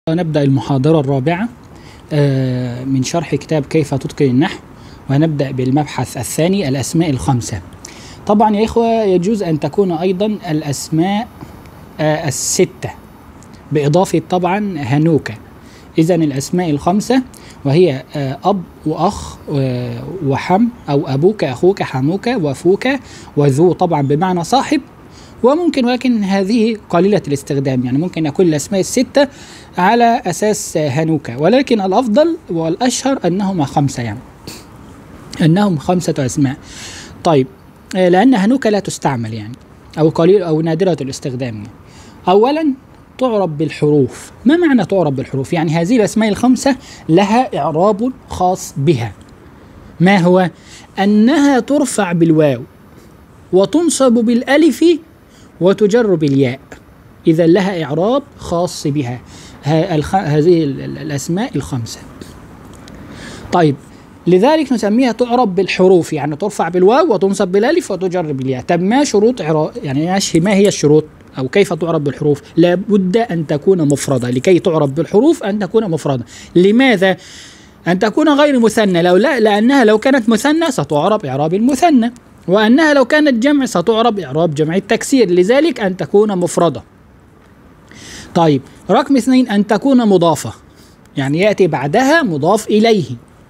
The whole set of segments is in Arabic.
نبدأ المحاضرة الرابعة من شرح كتاب كيف تتقن النحو، ونبدأ بالمبحث الثاني الأسماء الخمسة. طبعا يا إخوة يجوز أن تكون أيضا الأسماء الستة بإضافة طبعا هنوكة. إذن الأسماء الخمسة وهي أب وأخ وحم أو أبوك أخوك حموك وفوك وذو، طبعا بمعنى صاحب، وممكن ولكن هذه قليلة الاستخدام، يعني ممكن يكون الأسماء الستة على أساس هنوكة، ولكن الأفضل والأشهر أنهما خمسة، يعني أنهم خمسة أسماء. طيب لأن هنوكة لا تستعمل يعني أو قليل أو نادرة الاستخدام. يعني أولا تعرف بالحروف. ما معنى تعرف بالحروف؟ يعني هذه الأسماء الخمسة لها إعراب خاص بها. ما هو؟ أنها ترفع بالواو وتنصب بالألف وتجر بالياء، إذا لها إعراب خاص بها هذه الأسماء الخمسة. طيب لذلك نسميها تعرب بالحروف، يعني ترفع بالواو وتنصب بالألف وتجر بالياء. طب ما شروط يعني ما هي الشروط أو كيف تعرب بالحروف؟ لابد أن تكون مفردة. لكي تعرب بالحروف أن تكون مفردة. لماذا؟ أن تكون غير مثنى. لأنها لو كانت مثنى ستعرب إعراب المثنى، وأنها لو كانت جمع ستعرب إعراب جمع التكسير، لذلك أن تكون مفردة. طيب رقم 2 أن تكون مضافة، يعني يأتي بعدها مضاف إليه.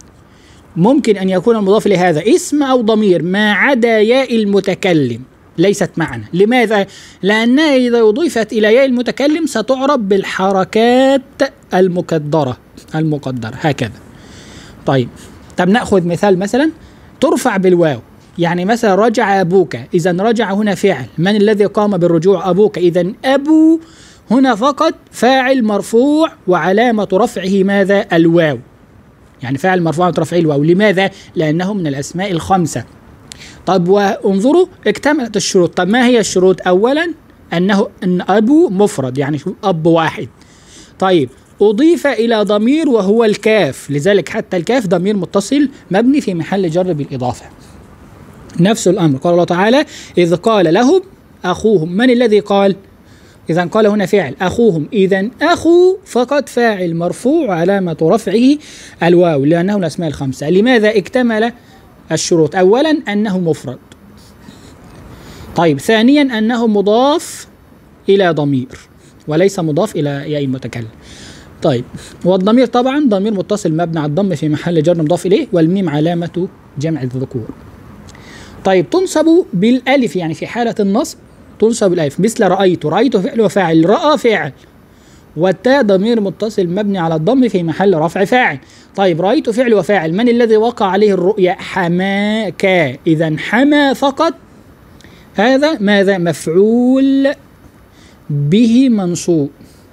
ممكن أن يكون المضاف لهذا اسم أو ضمير ما عدا ياء المتكلم، ليست معنى. لماذا؟ لأنها إذا أضيفت إلى ياء المتكلم ستعرب بالحركات المقدرة هكذا. طيب نأخذ مثال، مثلا ترفع بالواو، يعني مثلا رجع أبوك، إذا رجع هنا فعل، من الذي قام بالرجوع؟ أبوك. إذا أبو هنا فقط فاعل مرفوع وعلامة رفعه ماذا؟ الواو، يعني فاعل مرفوع رفعه الواو. لماذا؟ لأنه من الأسماء الخمسة. طب وانظروا اكتملت الشروط. طب ما هي الشروط؟ أولا أن أبو مفرد، يعني أب واحد. طيب أضيف إلى ضمير وهو الكاف، لذلك حتى الكاف ضمير متصل مبني في محل جر بالإضافة. نفس الأمر قال الله تعالى إذ قال لهم أخوهم، من الذي قال؟ إذا قال هنا فعل أخوهم، إذا أخو فقط فاعل مرفوع علامة رفعه الواو، لأنه الأسماء الخمسة. لماذا اكتمل الشروط؟ أولا أنه مفرد. طيب ثانيا أنه مضاف إلى ضمير وليس مضاف إلى ياء المتكلم. طيب والضمير طبعا ضمير متصل مبني على الضم في محل جر مضاف إليه، والميم علامة جمع الذكور. طيب تنصب بالألف، يعني في حالة النصب تنصب بالألف، مثل رأيت فعل وفاعل، رأى فعل، والتاء ضمير متصل مبني على الضم في محل رفع فاعل. طيب رأيت فعل وفاعل، من الذي وقع عليه الرؤيا؟ حماك، إذا حما فقط هذا ماذا؟ مفعول به منصوب،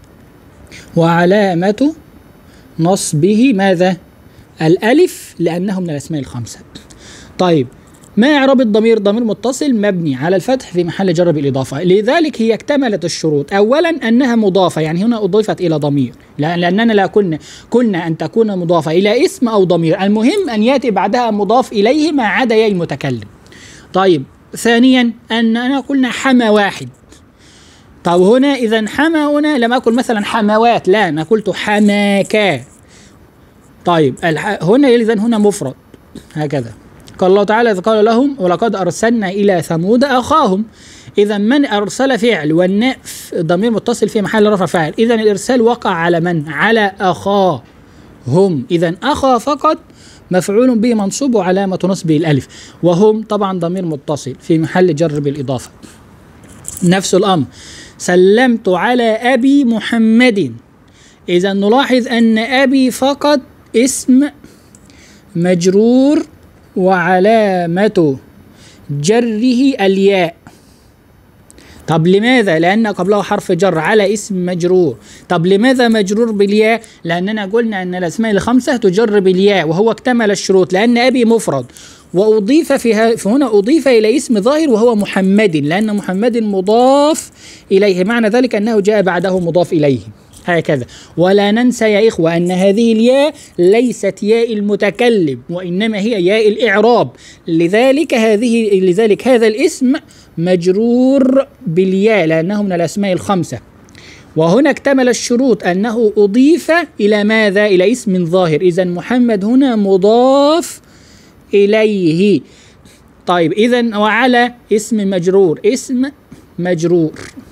وعلامة نصبه ماذا؟ الألف، لأنه من الأسماء الخمسة. طيب ما إعراب الضمير؟ ضمير متصل مبني على الفتح في محل جر بالإضافة، لذلك هي اكتملت الشروط. أولا أنها مضافة، يعني هنا أضيفت إلى ضمير، لأننا لا كنا أن تكون مضافة إلى اسم أو ضمير، المهم أن يأتي بعدها مضاف إليه ما عدا ياء المتكلم. طيب ثانيا أننا قلنا حما واحد. طب هنا إذا حما هنا لم أقل مثلا حموات، لا، أنا قلت حماكا. طيب هنا إذا هنا مفرد هكذا. قال الله تعالى إذ قال لهم ولقد أرسلنا إلى ثمود أخاهم، إذا من أرسل فعل والناء ضمير متصل في محل رفع فاعل، إذا الإرسال وقع على من؟ على أخاهم. إذا أخا فقط مفعول به منصوب وعلامة نصبه الألف، وهم طبعا ضمير متصل في محل جر بالإضافة. نفس الأمر سلمت على أبي محمد، إذا نلاحظ أن أبي فقط اسم مجرور وعلامة جره الياء. طب لماذا؟ لأن قبله حرف جر على اسم مجرور. طب لماذا مجرور بالياء؟ لأننا قلنا أن الأسماء الخمسة تجر بالياء، وهو اكتمل الشروط، لأن أبي مفرد وأضيف فهنا أضيف إلى اسم ظاهر وهو محمد، لأن محمد مضاف إليه، معنى ذلك أنه جاء بعده مضاف إليه هكذا. ولا ننسى يا إخوة أن هذه الياء ليست ياء المتكلم، وإنما هي ياء الإعراب، لذلك هذا الاسم مجرور بالياء لأنه من الأسماء الخمسة. وهنا اكتمل الشروط أنه أضيف إلى ماذا؟ إلى اسم ظاهر. إذن محمد هنا مضاف إليه. طيب إذن وعلى اسم مجرور، اسم مجرور.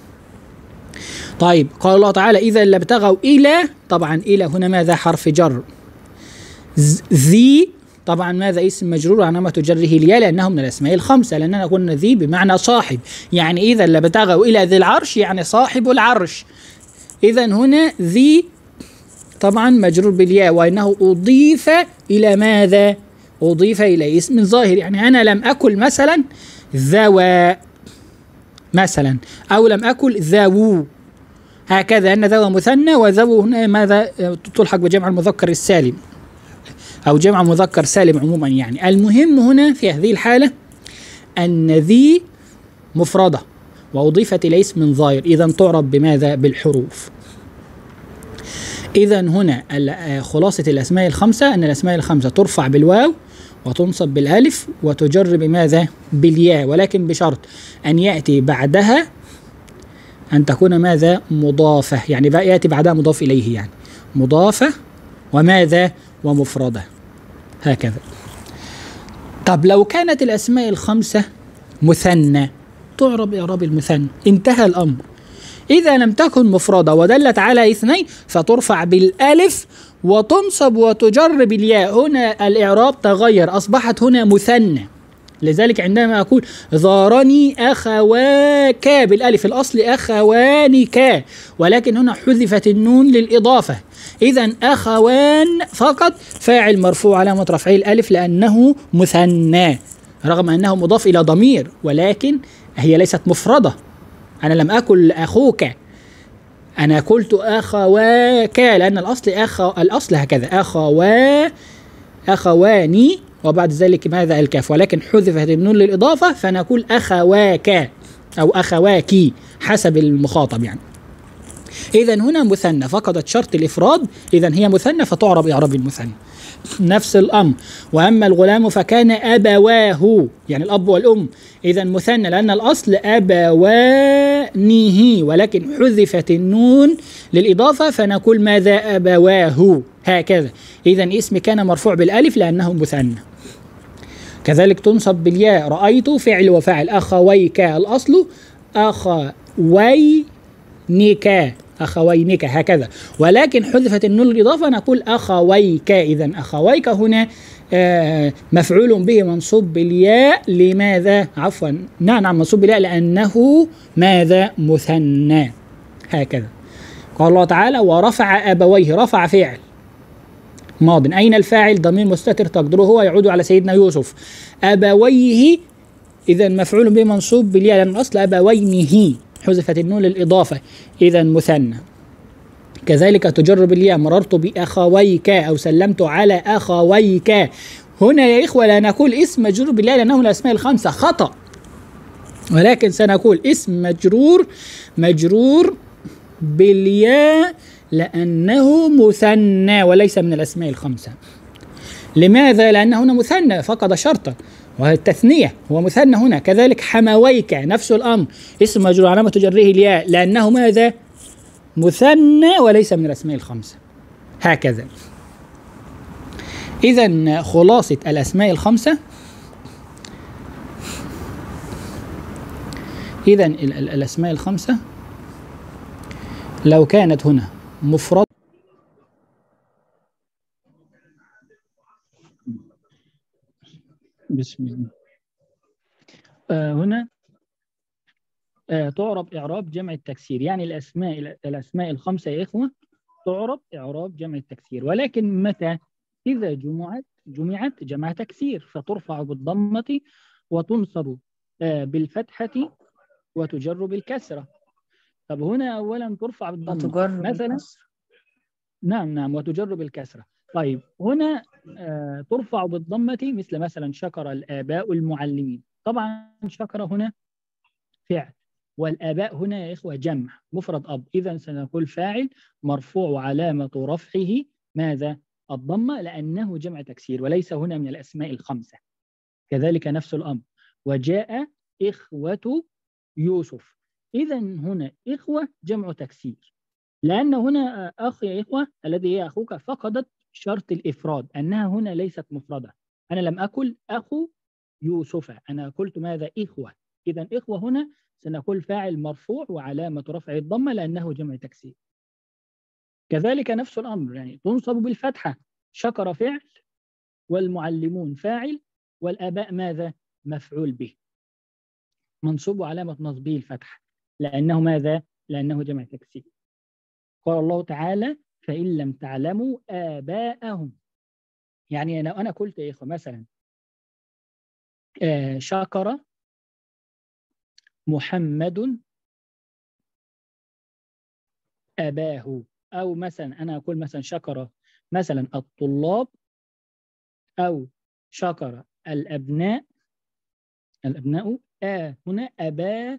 طيب قال الله تعالى إذا لابتغوا إلى، طبعا إلى هنا ماذا؟ حرف جر. ذي طبعا ماذا؟ اسم مجرور وعلامة جره الياء لأنه من الأسماء الخمسة، لأننا قلنا ذي بمعنى صاحب، يعني إذا لابتغوا إلى ذي العرش يعني صاحب العرش. إذا هنا ذي طبعا مجرور بالياء، وإنه أضيف إلى ماذا؟ أضيف إلى اسم ظاهر. يعني أنا لم أكل مثلا ذوى مثلا، أو لم أكل ذوو، هكذا أن ذوى مثنى وذو هنا ماذا؟ تلحق بجمع المذكر السالم أو جمع مذكر سالم عموما. يعني المهم هنا في هذه الحالة أن ذي مفردة وأضيفت إلى اسم ظاهر، إذا تعرب بماذا؟ بالحروف. إذا هنا خلاصة الأسماء الخمسة أن الأسماء الخمسة ترفع بالواو وتنصب بالألف وتجر بماذا؟ بالياء، ولكن بشرط أن يأتي بعدها أن تكون ماذا؟ مضافة، يعني بقى يأتي بعدها مضاف إليه، يعني مضافة وماذا؟ ومفردة، هكذا. طب لو كانت الأسماء الخمسة مثنى تعرب إعراب المثنى، انتهى الأمر. إذا لم تكن مفردة ودلت على اثنين فترفع بالألف وتنصب وتجر بالياء. هنا الإعراب تغير، أصبحت هنا مثنى. لذلك عندما أقول زارني أخواك بالألف، الأصل أخوانك، ولكن هنا حذفت النون للإضافة. إذا أخوان فقط فاعل مرفوع علامة رفعه الألف لأنه مثنى، رغم أنه مضاف إلى ضمير، ولكن هي ليست مفردة. أنا لم أكل أخوك، أنا قلت أخواك، لأن الأصل هكذا أخواني وبعد ذلك ماذا؟ الكاف، ولكن حذفت النون للإضافة فنقول أخواك أو أخواكي حسب المخاطب يعني. إذا هنا مثنى فقدت شرط الإفراد، إذا هي مثنى فتعرب إعراب المثنى. نفس الأمر. وأما الغلام فكان أبواه، يعني الأب والأم، إذا مثنى لأن الأصل أبوانه، ولكن حذفت النون للإضافة فنقول ماذا؟ أبواه، هكذا. إذا اسم كان مرفوع بالألف لأنه مثنى. كذلك تنصب بالياء. رأيت فعل وفاعل. أخويك الأصل أخوينك هكذا، ولكن حذفت النون للإضافة نقول أخويك. إذا أخويك هنا مفعول به منصوب بالياء. لماذا؟ عفوا نعم منصوب بالياء لأنه ماذا؟ مثنى، هكذا. قال الله تعالى ورفع أبويه. رفع فعل ماض، أين الفاعل؟ ضمير مستتر تقدره هو يعود على سيدنا يوسف. أبويه إذا مفعول به منصوب بالياء لأن الأصل أبوينه، حذفت النون للإضافة، إذا مثنى. كذلك تجر بالياء. مررت بأخويك أو سلمت على أخويك. هنا يا إخوة لا نقول اسم مجرور بالياء لأنه من الأسماء الخمسة، خطأ، ولكن سنقول اسم مجرور بالياء لأنه مثنى وليس من الأسماء الخمسة. لماذا؟ لأنه هنا مثنى فقد شرطا وهي التثنية، هو مثنى هنا. كذلك حمويك نفس الأمر، اسم مجرور علامة جره الياء لأنه ماذا؟ مثنى وليس من الأسماء الخمسة، هكذا. إذا خلاصة الأسماء الخمسة، إذا الأسماء الخمسة لو كانت هنا مفرد بسم الله هنا تعرب إعراب جمع التكسير. يعني الأسماء الخمسة يا إخوة تعرب إعراب جمع التكسير، ولكن متى؟ إذا جمعت جمع تكسير فترفع بالضمة وتنصب بالفتحة وتجر بالكسرة. طب هنا أولا ترفع بالضمة مثلا، نعم وتجر بالكسرة. طيب هنا ترفع بالضمة مثلا شكر الآباء المعلمين. طبعا شكر هنا فعل، والآباء هنا يا إخوة جمع مفرد أب، إذا سنقول فاعل مرفوع وعلامة رفعه ماذا؟ الضمة لأنه جمع تكسير وليس هنا من الأسماء الخمسة. كذلك نفس الأمر وجاء إخوة يوسف، إذا هنا إخوة جمع تكسير لأن هنا أخ يا إخوة الذي هي أخوك فقدت شرط الإفراد، أنها هنا ليست مفردة. أنا لم أقل أخو يوسف، أنا قلت ماذا؟ إخوة. إذا إخوة هنا سنقول فاعل مرفوع وعلامة رفع الضمة لأنه جمع تكسير. كذلك نفس الأمر، يعني تنصب بالفتحة، شكر فعل، والمعلمون فاعل، والآباء ماذا؟ مفعول به، منصوب علامة نصبه الفتحة لأنه ماذا؟ لأنه جمع تكسير. قال الله تعالى: فإن لم تعلموا آباءهم. يعني لو أنا قلت يا إخوة مثلا شكر محمد أباه، أو مثلا أنا أقول مثلا شكر مثلا الطلاب، أو شكر الأبناء، الأبناء هنا أباهم.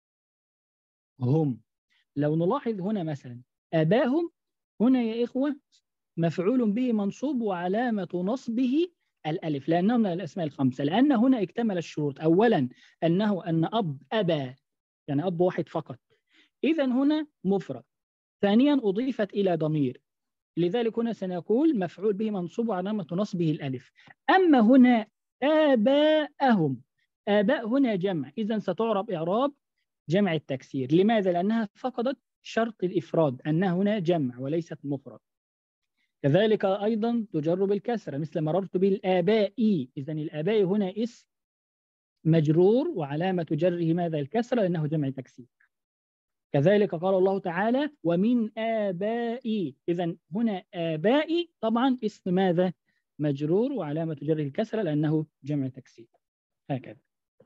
لو نلاحظ هنا مثلا أباهم هنا يا إخوة مفعول به منصوب وعلامة نصبه الألف لأنه من الأسماء الخمسة، لأن هنا اكتمل الشروط. أولا أن أبا يعني أب واحد فقط، إذا هنا مفرد. ثانيا أضيفت إلى ضمير، لذلك هنا سنقول مفعول به منصوب وعلامة نصبه الألف. أما هنا آباءهم، آباء هنا جمع، إذا ستعرب إعراب جمع التكسير. لماذا؟ لأنها فقدت شرط الإفراد، أنها هنا جمع وليست مفرد. كذلك أيضا تجر بالكسرة، مثل مررت بالآباء، إذا الآباء هنا اسم مجرور وعلامة جره ماذا؟ الكسرة لأنه جمع تكسير. كذلك قال الله تعالى: ومن آبائي، إذا هنا آبائي طبعا اسم ماذا؟ مجرور وعلامة جره الكسرة لأنه جمع تكسير. هكذا.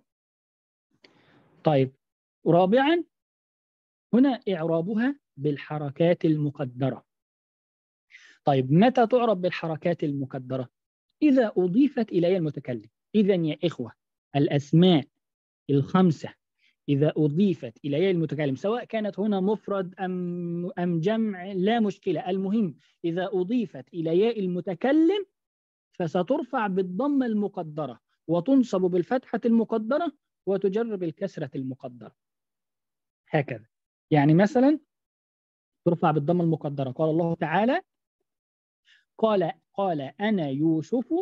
طيب، رابعا هنا إعرابها بالحركات المقدرة. طيب، متى تعرب بالحركات المقدرة؟ إذا أضيفت إليها المتكلم. إذا يا إخوة الأسماء الخمسة إذا أضيفت إليها المتكلم، سواء كانت هنا مفرد أم جمع، لا مشكلة، المهم إذا أضيفت إليها المتكلم فسترفع بالضمة المقدرة وتنصب بالفتحة المقدرة وتجر بالكسرة المقدرة. هكذا. يعني مثلا ترفع بالضمة المقدرة، قال الله تعالى: قال أنا يوسف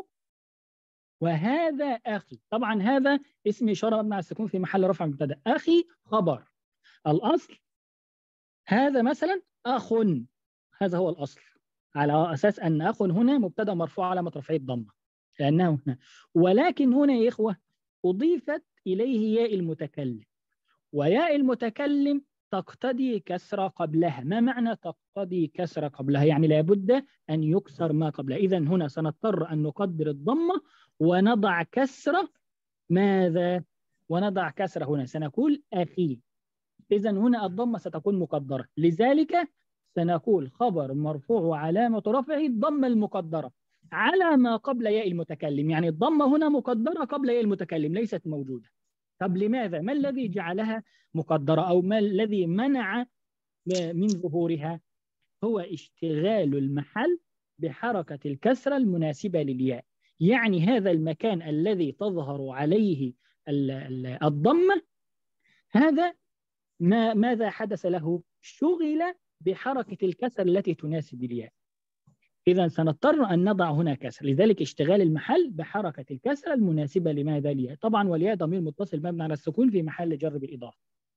وهذا أخي. طبعا هذا اسم إشارة مع السكون في محل رفع مبتدأ، أخي خبر. الأصل هذا مثلا أخ، هذا هو الأصل، على أساس أن أخ هنا مبتدأ مرفوع علامة رفعه الضمة لأنه هنا. ولكن هنا يا إخوة أضيفت إليه ياء المتكلم، وياء المتكلم تقتضي كسر قبلها. ما معنى تقتضي كسر قبلها؟ يعني لابد أن يكسر ما قبلها. إذا هنا سنضطر أن نقدر الضمة ونضع كسرة. ماذا؟ ونضع كسرة هنا سنقول أخي. إذا هنا الضمة ستكون مقدرة، لذلك سنقول خبر مرفوع وعلامة رفعه الضمة المقدرة على ما قبل ياء المتكلم. يعني الضمة هنا مقدرة قبل ياء المتكلم، ليست موجودة. طب لماذا؟ ما الذي جعلها مقدرة أو ما الذي منع من ظهورها؟ هو اشتغال المحل بحركة الكسرة المناسبة للياء. يعني هذا المكان الذي تظهر عليه الضمة، هذا ماذا حدث له؟ شغل بحركة الكسر التي تناسب الياء. إذا سنضطر أن نضع هنا كسر، لذلك اشتغال المحل بحركة الكسرة المناسبة لماذا؟ الياء. طبعا والياء ضمير متصل مبني على السكون في محل جر بالإضافة.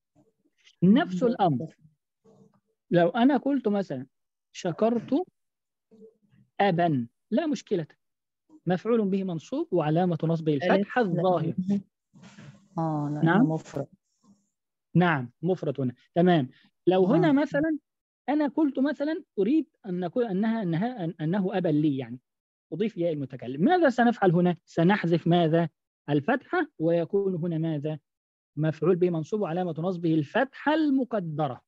نفس الأمر لو أنا قلت مثلا شكرت أبا، لا مشكلة، مفعول به منصوب وعلامة نصبه الفتحة ألف الظاهر. لأنه نعم مفرد. نعم مفرد هنا، تمام. لو هنا آه. مثلا أنا قلت مثلا أريد أن نقول أنه أبا لي، يعني أضيف ياء المتكلم. ماذا سنفعل هنا؟ سنحذف ماذا؟ الفتحة، ويكون هنا ماذا؟ مفعول به منصوب وعلامة نصبه الفتحة المقدرة.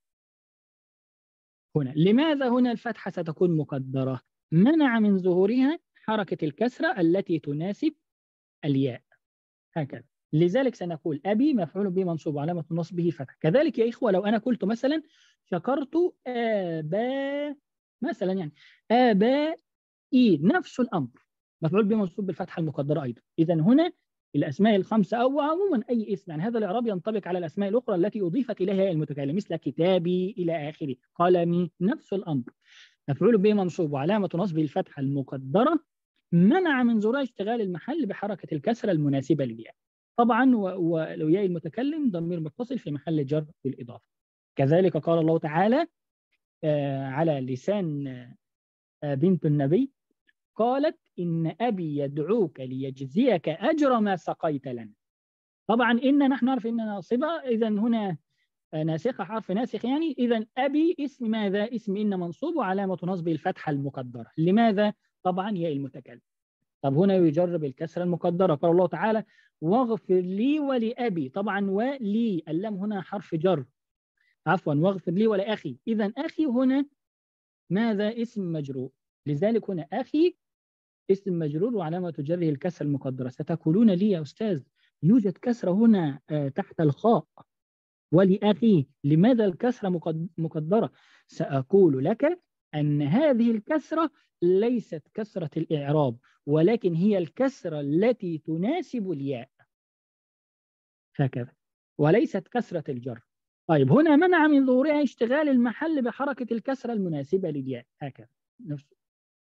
هنا لماذا هنا الفتحة ستكون مقدرة؟ منع من ظهورها حركة الكسرة التي تناسب الياء. هكذا. لذلك سنقول أبي مفعول به منصوب وعلامة نصبه فتح. كذلك يا إخوة لو أنا قلت مثلا شكرت آباء مثلا، يعني آبائي، نفس الأمر، مفعول به منصوب بالفتحة المقدرة أيضا. إذا هنا الأسماء الخمسة أو عموما أي اسم، يعني هذا الإعراب ينطبق على الأسماء الأخرى التي أضيفت إليها المتكلم، مثل كتابي إلى آخره، قلمي، نفس الأمر. مفعول به منصوب وعلامة نصبه الفتحة المقدرة، منع من ظهور اشتغال المحل بحركة الكسرة المناسبة للياء. طبعا وياء المتكلم ضمير متصل في محل جر بالإضافة. كذلك قال الله تعالى على لسان بنت النبي، قالت إن أبي يدعوك ليجزيك أجر ما سقيت لنا. طبعا إن نحن نعرف إن ناصبة، إذا هنا ناسخة حرف ناسخ، يعني إذا أبي اسم ماذا؟ اسم إن منصوب وعلامة نصبه الفتحة المقدرة. لماذا؟ طبعا ياء المتكلم. طب هنا يجرب الكسرة المقدرة، قال الله تعالى واغفر لي ولأبي. طبعا ولي اللام هنا حرف جر، عفوا، واغفر لي ولأخي. إذا أخي هنا ماذا؟ اسم مجرور، لذلك هنا أخي اسم مجرور وعلامة جره الكسرة المقدرة. ستقولون لي يا أستاذ يوجد كسرة هنا تحت الخاء، ولأخي لماذا الكسرة مقدرة؟ سأقول لك أن هذه الكسرة ليست كسرة الإعراب، ولكن هي الكسرة التي تناسب الياء هكذا، وليست كسرة الجر. طيب هنا منع من ظهورها اشتغال المحل بحركة الكسرة المناسبة للياء هكذا نفسه.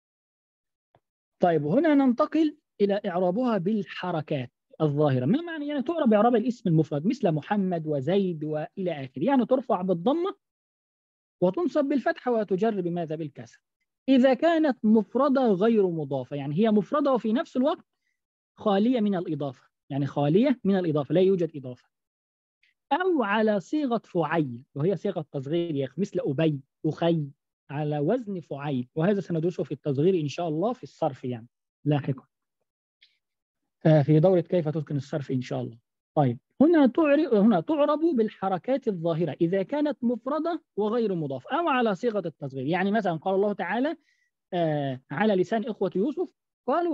طيب هنا ننتقل إلى إعرابها بالحركات الظاهرة. ما معنى؟ يعني تعرب إعراب الاسم المفرد مثل محمد وزيد وإلى آخره، يعني ترفع بالضمة وتنصب بالفتحة وتجر بماذا؟ بالكسر. إذا كانت مفردة غير مضافة، يعني هي مفردة وفي نفس الوقت خالية من الإضافة، يعني خالية من الإضافة لا يوجد إضافة، أو على صيغة فعيل وهي صيغة تصغير يا أخي، مثل أبي، أخي، على وزن فعيل، وهذا سندرسه في التصغير إن شاء الله في الصرف يعني لاحقا في دورة كيف تتقن الصرف إن شاء الله. طيب هنا تعرب بالحركات الظاهرة إذا كانت مفردة وغير مضاف أو على صيغة التصغير. يعني مثلا قال الله تعالى على لسان إخوة يوسف، قالوا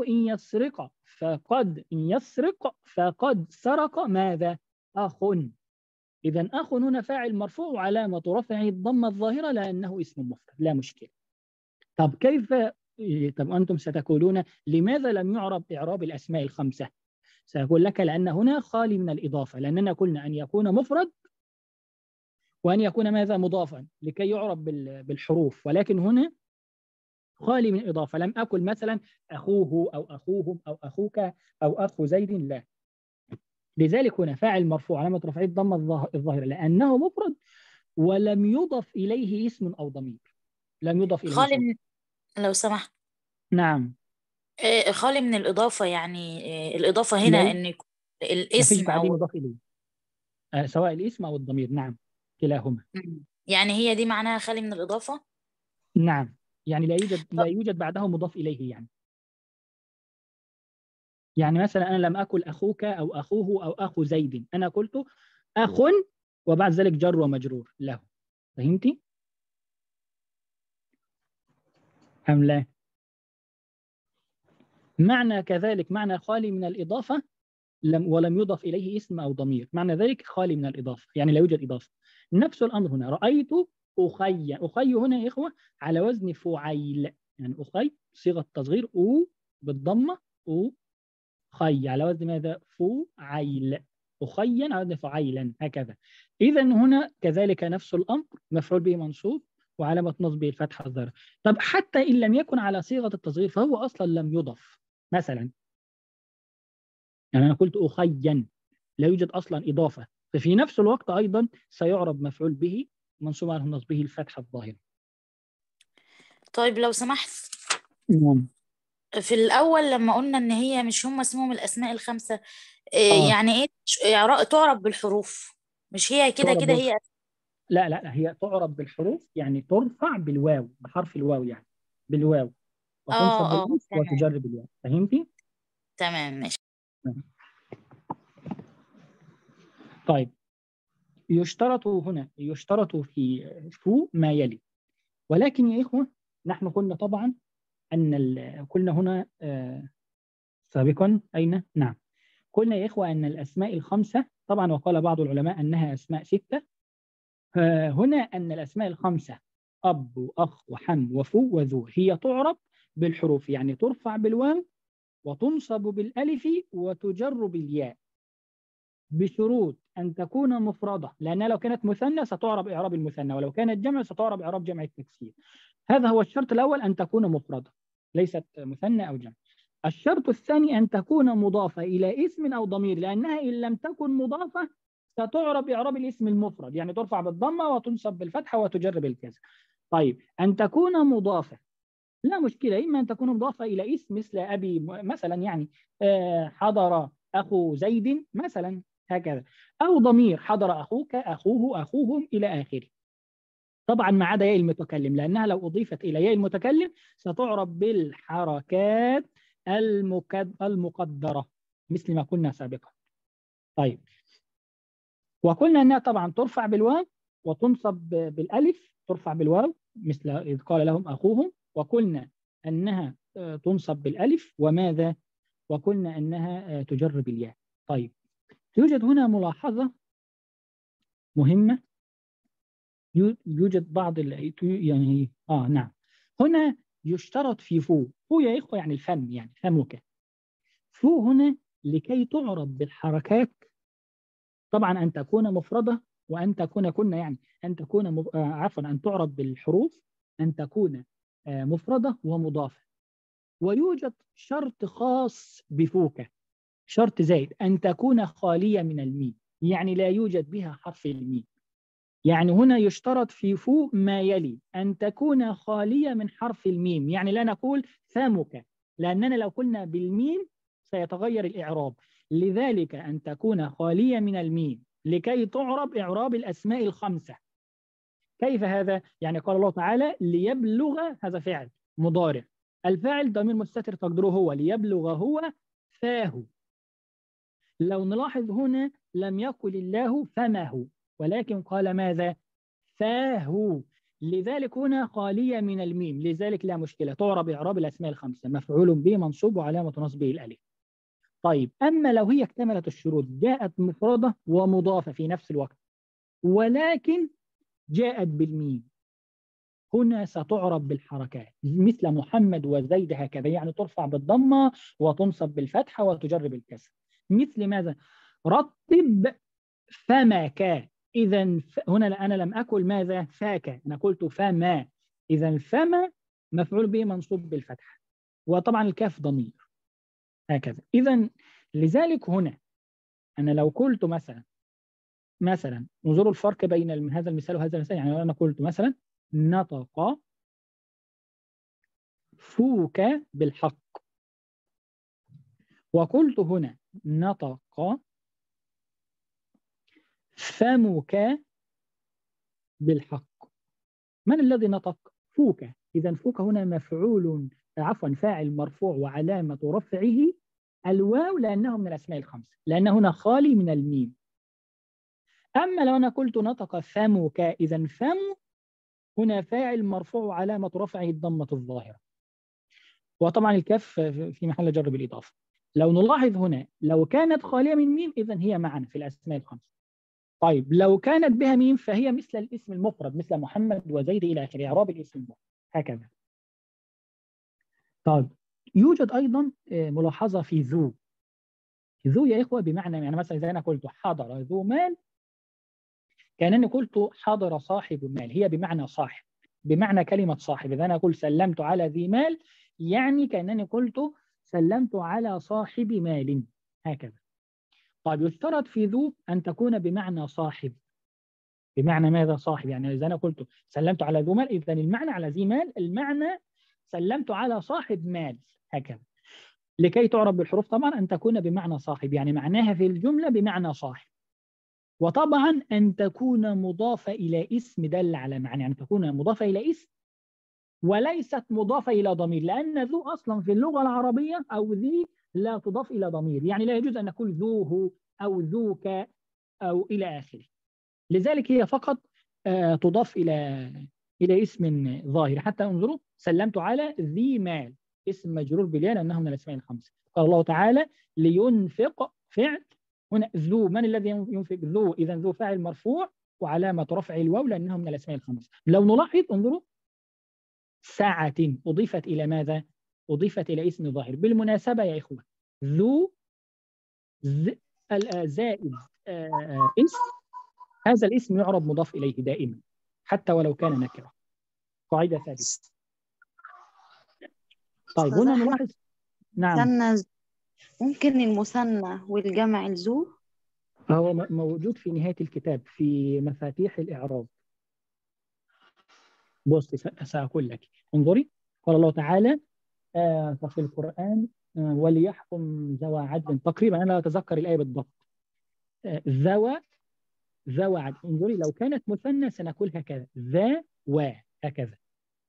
إن يسرق فقد سرق ماذا؟ أخ. إذا أخ هنا فاعل مرفوع وعلامة رفعه الضمة الظاهرة لأنه اسم مفرد، لا مشكلة. طب كيف؟ طب أنتم ستقولون لماذا لم يعرب إعراب الأسماء الخمسة؟ سأقول لك لأن هنا خالي من الإضافة، لأننا قلنا أن يكون مفرد وأن يكون ماذا؟ مضافا لكي يعرب بالحروف، ولكن هنا خالي من الإضافة. لم أقل مثلا أخوه أو أخوهم أو أخوك أو أخو زيد، لا. لذلك هنا فاعل مرفوع علامة رفعه الضمة الظاهرة لأنه مفرد ولم يضف إليه اسم أو ضمير، لم يضف إليه خالي اسم. من، لو سمحت، نعم. خالي من الإضافة، يعني الإضافة هنا لا، إن يكون ما فيش الاسم بعدين أو مضاف إليه سواء الاسم أو الضمير، نعم، كلاهما. يعني هي دي معناها خالي من الإضافة. نعم، يعني لا طب يوجد بعده مضاف إليه يعني. يعني مثلا أنا لم أقل أخوك أو أخوه أو أخو زيد، أنا قلت أخ وبعد ذلك جر ومجرور له. فهمتي أم لا؟ معنى كذلك معنى خالي من الإضافة ولم يضف إليه اسم أو ضمير، معنى ذلك خالي من الإضافة، يعني لا يوجد إضافة. نفس الأمر هنا، رأيت أخي. أخي هنا يا إخوة على وزن فعيل، يعني أخي صيغة تصغير أو بالضمة، أو خي على وزن ماذا؟ فعيل، أخيا على وزن فعيلا هكذا. إذا هنا كذلك نفس الأمر، مفعول به منصوب وعلامة نصبه الفتحة الظاهرة. طب حتى إن لم يكن على صيغة التصغير فهو أصلا لم يضف. مثلا يعني أنا قلت أخيا لا يوجد أصلا إضافة، ففي نفس الوقت أيضا سيعرب مفعول به منصوب على نصبه الفتحة الظاهرة. طيب لو سمحت، نعم. في الأول لما قلنا إن هي مش هم اسمهم الأسماء الخمسة، آه يعني إيه تعرب بالحروف؟ مش هي كده تعرب كده هي؟ لا لا لا، هي تعرب بالحروف، يعني ترفع بالواو، بحرف الواو يعني، بالواو، وتنصب اه بالالف تمام. وتجر بالياء. فهمتي؟ تمام ماشي. نعم. طيب يشترط في فو ما يلي، ولكن يا إخوة نحن قلنا طبعا أن قلنا هنا سابقا أين؟ نعم، قلنا يا إخوة أن الأسماء الخمسة طبعا، وقال بعض العلماء أنها أسماء ستة. هنا أن الأسماء الخمسة أب وأخ وحم وفو وذو هي تعرب بالحروف، يعني ترفع بالواو وتنصب بالألف وتجر بالياء بشروط أن تكون مفردة، لأنها لو كانت مثنى ستعرب إعراب المثنى، ولو كانت جمع ستعرب إعراب جمع التكسير. هذا هو الشرط الأول، أن تكون مفردة ليست مثنى أو جمع. الشرط الثاني أن تكون مضافة إلى اسم أو ضمير، لأنها إن لم تكن مضافة ستعرب إعراب الاسم المفرد، يعني ترفع بالضمة وتنصب بالفتحة وتجر بالكسر. طيب أن تكون مضافة لا مشكلة، إما أن تكون مضافة إلى اسم مثل أبي مثلا، يعني حضر أخو زيد مثلا هكذا، أو ضمير حضر أخوك أخوه أخوهم إلى آخره. طبعا ما عدا ياء المتكلم، لأنها لو أضيفت إلى ياء المتكلم ستعرب بالحركات المقدرة مثل ما قلنا سابقا. طيب، وقلنا أنها طبعا ترفع بالواو وتنصب بالألف، ترفع بالواو مثل إذ قال لهم أخوهم، وقلنا أنها تنصب بالألف وماذا؟ وقلنا أنها تجر بالياء. طيب، يوجد هنا ملاحظة مهمة، يوجد بعض يعني نعم، هنا يشترط في فو يا إخوة يعني الفم، يعني فمك. فو هنا لكي تعرب بالحركات طبعا أن تكون مفردة، وأن تكون كنا يعني أن تكون عفوا أن تعرب بالحروف، أن تكون مفردة ومضافة. ويوجد شرط خاص بفوك، شرط زائد، أن تكون خالية من الميم، يعني لا يوجد بها حرف الميم. يعني هنا يشترط في فو ما يلي: أن تكون خالية من حرف الميم، يعني لا نقول فمك، لأننا لو قلنا بالميم سيتغير الإعراب. لذلك أن تكون خالية من الميم لكي تعرب إعراب الأسماء الخمسة. كيف هذا؟ يعني قال الله تعالى ليبلغ، هذا فعل مضارع، الفاعل ضمير مستتر تقدره هو، ليبلغ هو فاه. لو نلاحظ هنا لم يقل الله فمه، ولكن قال ماذا؟ فاه. لذلك هنا خالية من الميم، لذلك لا مشكلة، تعرب إعراب الأسماء الخمسة: مفعول به منصوب وعلامة نصبه الألف. طيب، أما لو هي اكتملت الشروط، جاءت مفردة ومضافة في نفس الوقت، ولكن جاءت بالميم، هنا ستعرب بالحركات مثل محمد وزيد هكذا، يعني ترفع بالضمة وتنصب بالفتحة وتجر بالكسر. مثل ماذا؟ رتب فمك. إذا هنا أنا لم أقل ماذا؟ فاك، أنا قلت فما. إذا فما مفعول به منصوب بالفتحة، وطبعا الكاف ضمير هكذا. إذا لذلك هنا أنا لو قلت مثلا انظروا الفرق بين هذا المثال وهذا المثال. يعني لو أنا قلت مثلا نطق فوك بالحق، وقلت هنا نطق فمك بالحق، من الذي نطق؟ فوك. إذا فوك هنا مفعول، عفوا فاعل مرفوع وعلامة رفعه الواو، لأنه من الأسماء الخمسة، لأنه هنا خالي من الميم. أما لو أنا قلت نطق فمك، إذا فم هنا فاعل مرفوع وعلامة رفعه الضمة الظاهرة، وطبعا الكاف في محل جر بالإضافة. لو نلاحظ هنا لو كانت خالية من ميم إذا هي معنا في الأسماء الخمسة. طيب، لو كانت بها ميم فهي مثل الاسم المفرد، مثل محمد وزيد إلى آخره، إعراب الاسم المفرد هكذا. طيب، يوجد أيضا ملاحظة في ذو. ذو يا إخوة بمعنى، يعني مثلا إذا أنا قلت حضر ذو مال كأنني قلت حضر صاحب مال، هي بمعنى صاحب، بمعنى كلمة صاحب. إذا أنا قلت سلمت على ذي مال يعني كأنني قلت سلمت على صاحب مال هكذا. طيب، يشترط في ذو أن تكون بمعنى صاحب. بمعنى ماذا صاحب؟ يعني إذا أنا قلت سلمت على ذو مال، إذا المعنى على ذي مال المعنى سلمت على صاحب مال هكذا. لكي تعرب بالحروف طبعا أن تكون بمعنى صاحب، يعني معناها في الجملة بمعنى صاحب. وطبعا أن تكون مضافة إلى اسم دل على معنى، يعني تكون مضافة إلى اسم وليست مضافة إلى ضمير، لأن ذو أصلا في اللغة العربية أو ذي لا تضاف إلى ضمير، يعني لا يجوز أن نقول ذوه أو ذوك أو إلى آخره. لذلك هي فقط تضاف إلى اسم ظاهر. حتى انظروا سلمت على ذي مال، اسم مجرور بالياء لأنه من الأسماء الخمسة. قال الله تعالى لينفق فعل، هنا ذو، من الذي ينفق؟ ذو، إذا ذو فاعل مرفوع وعلامة رفع الواو لأنه من الأسماء الخمسة. لو نلاحظ انظروا ساعة أضيفت إلى ماذا؟ أضيفت إلى اسم ظاهر. بالمناسبة يا إخوة، ذو زائد اسم، هذا الاسم يعرب مضاف إليه دائما حتى ولو كان نكرة، قاعدة ثابتة. طيب أستاذ هنا أحمد، نلاحظ. نعم، ممكن المثنى والجمع الذو. هو موجود في نهاية الكتاب في مفاتيح الإعراب. بص سأقول لك، انظري، قال الله تعالى ففي القرآن وليحكم ذوى عدل، تقريبا أنا لا أتذكر الآية بالضبط. ذوى عدل، انظري، لو كانت مثنى سنقول هكذا ذا وهكذا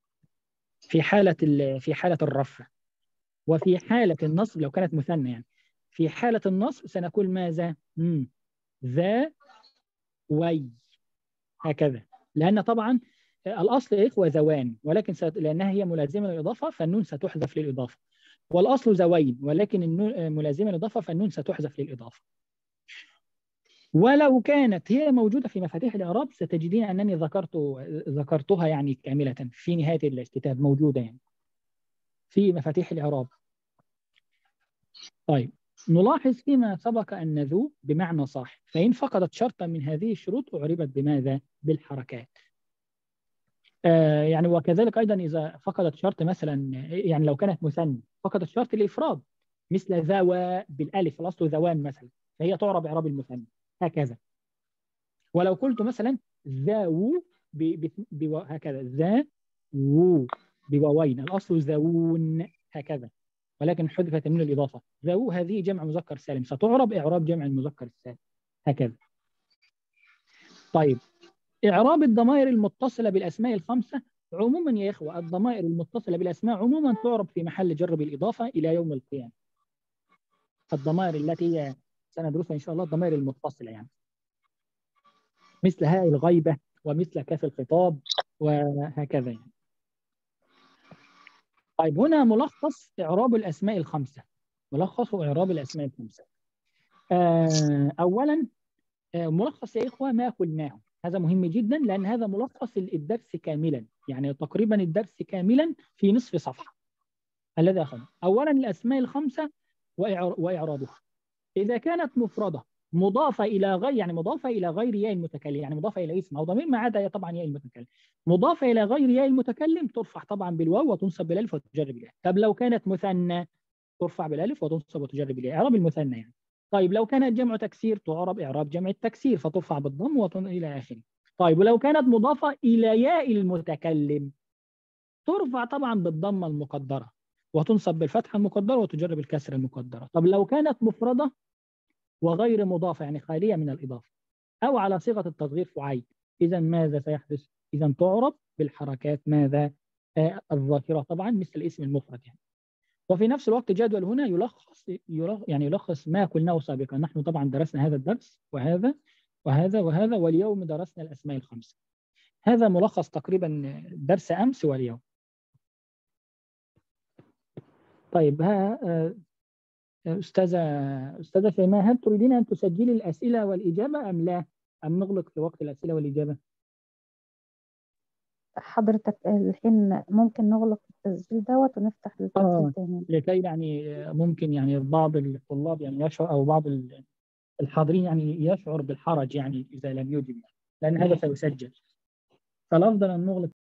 في حالة الرفع. وفي حالة النصب لو كانت مثنى يعني، في حالة النصب سنقول ماذا؟ ذا وي، هكذا. لأن طبعا الأصل يا إخوة ذوان، ولكن لأنها هي ملازمة للإضافة فالنون ستحذف للإضافة، والأصل ذوين ولكن النون ملازمة للإضافة فالنون ستحذف للإضافة. ولو كانت هي موجودة في مفاتيح الإعراب ستجدين أنني ذكرتها يعني كاملة في نهاية الكتاب، موجودة يعني في مفاتيح الإعراب. طيب نلاحظ فيما سبق أن ذو بمعنى صاحب، فإن فقدت شرطا من هذه الشروط أعربت بماذا؟ بالحركات. يعني وكذلك أيضا إذا فقدت شرط مثلا، يعني لو كانت مثنى فقدت شرط الإفراد مثل ذوى بالألف، الأصل ذوان مثلا، فهي تعرب إعراب المثنى هكذا. ولو قلت مثلا ذاو هكذا، ذا وو بواوين، الأصل ذاوون هكذا، ولكن حذفت من الإضافة. ذو هذه جمع مذكر سالم ستعرب إعراب جمع المذكر السالم هكذا. طيب إعراب الضمائر المتصلة بالأسماء الخمسة عموما يا إخوة، الضمائر المتصلة بالأسماء عموما تعرب في محل جر بالإضافة إلى يوم القيامة. الضمائر التي هي سندرسها إن شاء الله الضمائر المتصلة يعني، مثل هاء الغيبة ومثل كاف الخطاب وهكذا يعني. طيب هنا ملخص إعراب الأسماء الخمسة، ملخص إعراب الأسماء الخمسة. أولا ملخص يا إخوة ما قلناه، هذا مهم جدا لأن هذا ملخص الدرس كاملا، يعني تقريبا الدرس كاملا في نصف صفحة الذي أخذه. أولا الأسماء الخمسة وإعرابها. إذا كانت مفردة مضافة إلى غير، يعني مضافة إلى غير ياء المتكلم، يعني مضافة إلى اسم أو ضمير ما عدا طبعا ياء المتكلم، مضافة إلى غير ياء المتكلم ترفع طبعا بالواو وتنصب بالألف وتجر بالياء. طب لو كانت مثنى ترفع بالألف وتنصب وتجر بالياء، إعراب المثنى يعني. طيب لو كانت جمع تكسير تعرب إعراب جمع التكسير فترفع بالضم إلى آخره. طيب ولو كانت مضافة إلى ياء المتكلم ترفع طبعا بالضمة المقدرة وتنصب بالفتحة المقدرة وتجر بالكسر المقدرة. طب لو كانت مفردة وغير مضافة يعني خالية من الإضافة أو على صيغة التصغير فعيل، إذا ماذا سيحدث؟ إذا تعرب بالحركات ماذا؟ الظاهرة طبعا مثل الاسم المفرد يعني. وفي نفس الوقت جدول هنا يلخص ما قلناه سابقا. نحن طبعا درسنا هذا الدرس وهذا وهذا وهذا، واليوم درسنا الأسماء الخمسة. هذا ملخص تقريبا درس أمس واليوم. طيب أستاذة شيماء، هل تريدين أن تسجلي الأسئلة والإجابة أم لا؟ أم نغلق في وقت الأسئلة والإجابة؟ حضرتك الحين ممكن نغلق التسجيل دوت ونفتح التسجيل تاني، لكي يعني ممكن يعني بعض الطلاب يعني يشعر أو بعض الحاضرين يعني يشعر بالحرج يعني إذا لم يجب يعني، لأن هذا سيسجل، فالأفضل أن نغلق